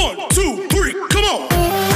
1, 2, 3, come on.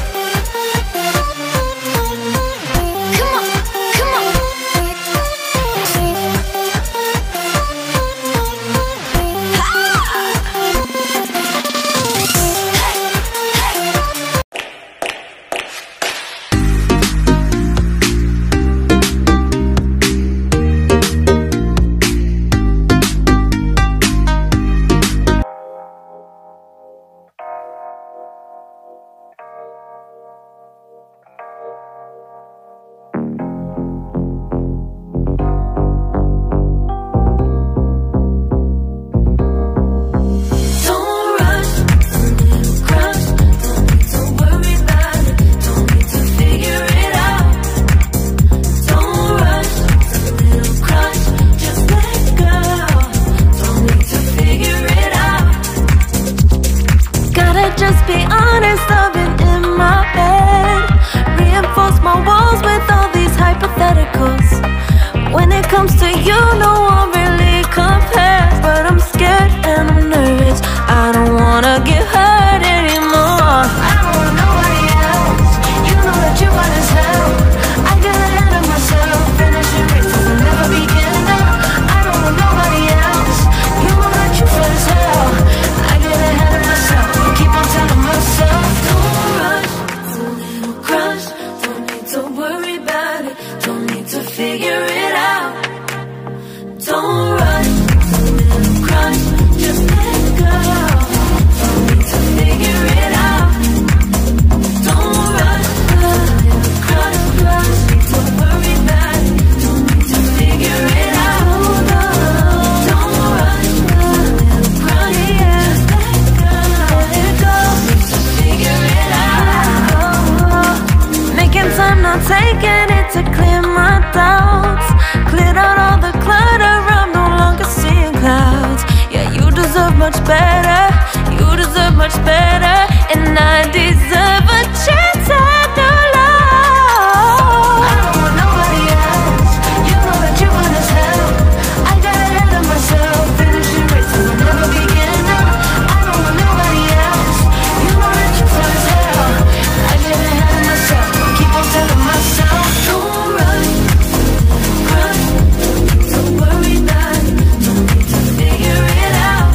Taking it to clear my doubts, cleared out all the clutter, I'm no longer seeing clouds. Yeah, you deserve much better, you deserve much better, and I deserve a chance at new love. I don't want nobody else, you know that you want as hell. I got ahead of myself, finishing race till I'll never begin now. I don't want nobody else, you know that you want as hell. I get ahead of myself, keep on telling myself, don't rush, crush, don't worry about it, don't need to figure it out.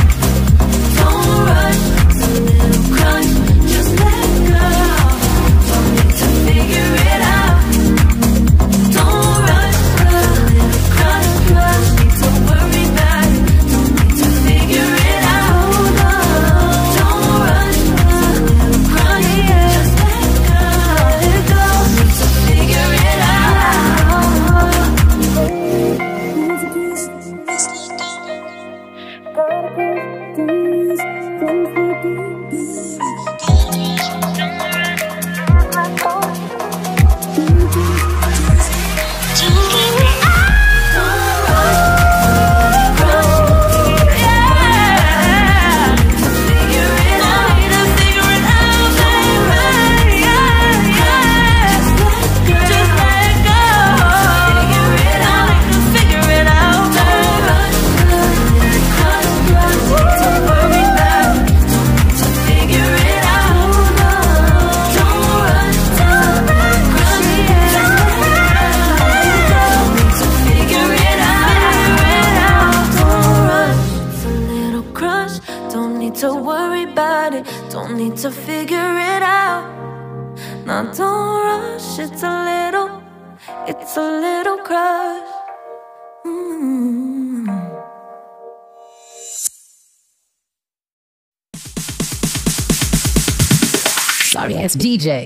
Don't rush, a little crush, just let go. Don't need to figure it out. Don't rush, a little crush, need to worry about it, don't need to figure it out. Don't rush, a little crush, just let go. Need to figure it out. To worry about it, don't need to figure it out. Now don't rush, it's a little crush. Sorry ass DJ.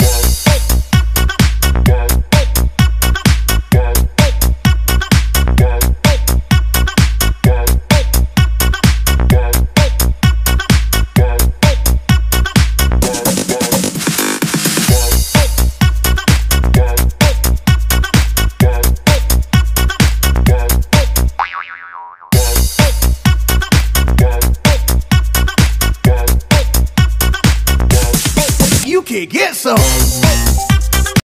You can get some.